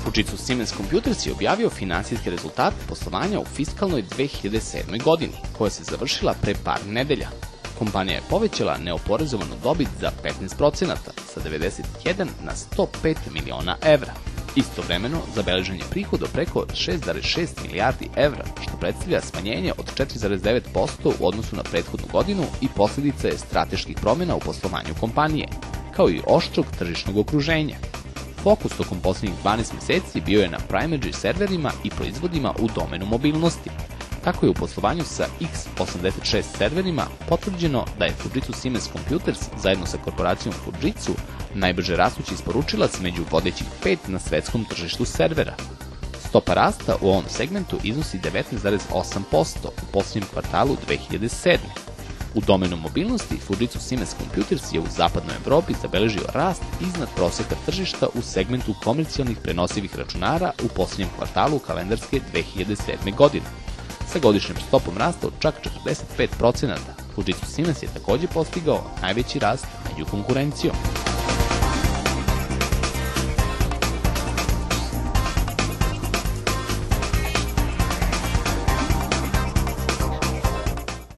Fujitsu Siemens Computers je objavio finansijske rezultate poslovanja u fiskalnoj 2007. godini, koja se završila pre par nedelja. Kompanija je povećala neoporezovanu dobit za 15%, sa 91 na 105 miliona evra. Istovremeno, zabeležen je prihod od preko 6,6 milijardi evra, što predstavlja smanjenje od 4,9% u odnosu na prethodnu godinu i posljedica je strateških promjena u poslovanju kompanije, kao i oštrog tržišnog okruženja. Fokus tokom posljednjih 12 mjeseci bio je na Primegy serverima i proizvodima u domenu mobilnosti. Tako je u poslovanju sa x86 serverima potvrđeno da je Fujitsu Siemens Computers zajedno sa korporacijom Fujitsu najbrže rastući isporučilac među vodećih 5 na svetskom tržištu servera. Stopa rasta u ovom segmentu iznosi 19,8% u posljednjem kvartalu 2007. U domenu mobilnosti, Fujitsu Siemens Computers je u zapadnoj Evropi zabeležio rast iznad prosjeka tržišta u segmentu komercijalnih prenosivih računara u posljednjem kvartalu kalendarske 2007. godine. Sa godišnjom stopom rasta od čak 45%, Fujitsu Siemens je također postigao najveći rast među konkurencijom.